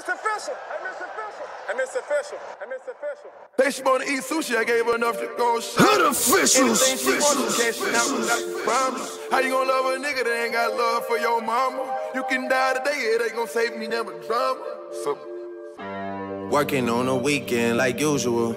Mr. Official. Hey, Mr. Official. Hey, Mr. Official. Hey, Mr. Official. Say she wanna eat sushi, I gave her enough to go shop. Hood officials. Anything she wants, cashing out without the promise. How you gonna love a nigga that ain't got love for your mama? You can die today, it ain't gonna save me never drama. So working on the weekend like usual.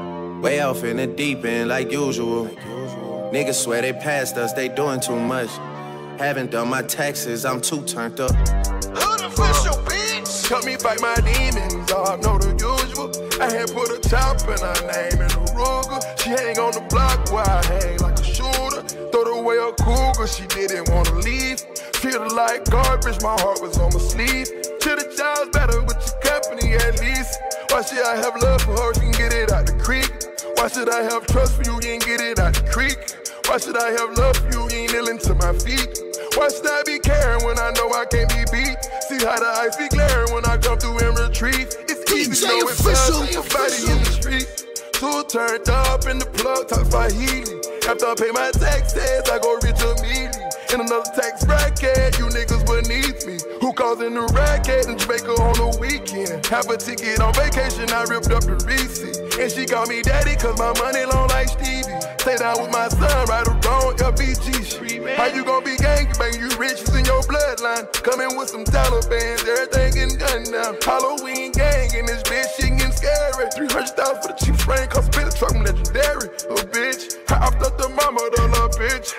Way off in the deep end like usual. Niggas swear they passed us, they doing too much. Haven't done my taxes, I'm too turned up. Hood official, bitch. help me fight my demons, dog, know the usual. I had put a chop in her name in a Ruger. She hang on the block where I hang like a shooter. Throw away a cougar, she didn't wanna leave. Feel like garbage, my heart was on my sleeve. Should've jobs better with your company at least. Why should I have love for her, you can get it out the creek? Why should I have trust for you, you ain't get it out the creek? Why should I have love for you, you ain't kneeling to my feet? Why should I be caring when I know I can't be beat? See how the ice be glaring when I come through and retreat. It's easy to know it's love, somebody in the street. Two turned up in the plug, talk Swahili. After I pay my taxes, I go rich immediately. In another tax bracket, you niggas beneath me. Who causing the racket in Jamaica on the weekend? Have a ticket on vacation, I ripped up the receipt. And she called me daddy cause my money long like Stevie. Stay down with my son, right or wrong, LBG street. How you gon' be gangbang, you rich, it's in your bloodline. Coming with some Taliban, everything getting done now. Halloween gang in this bitch, shit getting scary. 300,000 for the cheap spray, cause spin the truck, I'm legendary. Little bitch, I upped up the mama, the little bitch.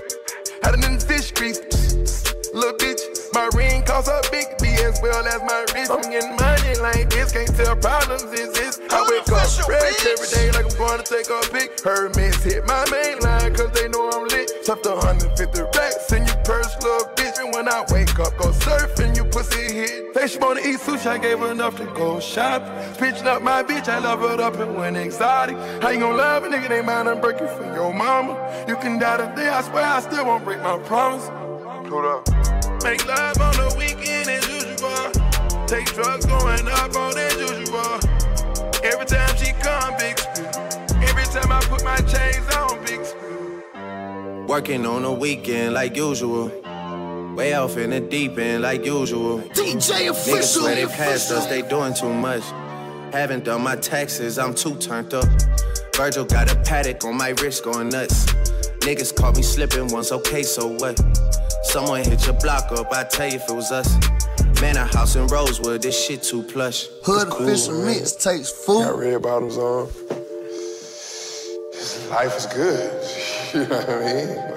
Had it in the fish grease, little bitch. My ring costs a big B as well as my wrist. I'm getting money like this, can't tell problems exist. I wake up fresh every day like I'm going to take a pic. Hermes hit my main line cause they know I'm lit. Stuffed 150 racks in your purse, little bitch. And when I wake up, go surfing, you pussy hit. Say she wanna eat sushi, I gave her enough to go shopping. Pitching up my bitch, I love her up and went exotic. How you gon' love a nigga, they mind I'm breaking for your mama? You can die today, I swear I still won't break my promise. Hold up. Make love on the weekend as usual. Take drugs going up on as usual. Every time she come, big screw. Every time I put my chains on, big screw. Working on the weekend like usual. Way off in the deep end like usual. DJ official. Niggas swear they passed us, they doing too much. Haven't done my taxes, I'm too turned up. Virgil got a paddock on my wrist going nuts. Niggas caught me slipping once, okay, so what? Someone hit your block up, I tell you if it was us. Man, a house in Rosewood, this shit too plush. Hood official mixtapes, fool. Got red bottoms on. Life is good. You know what I mean?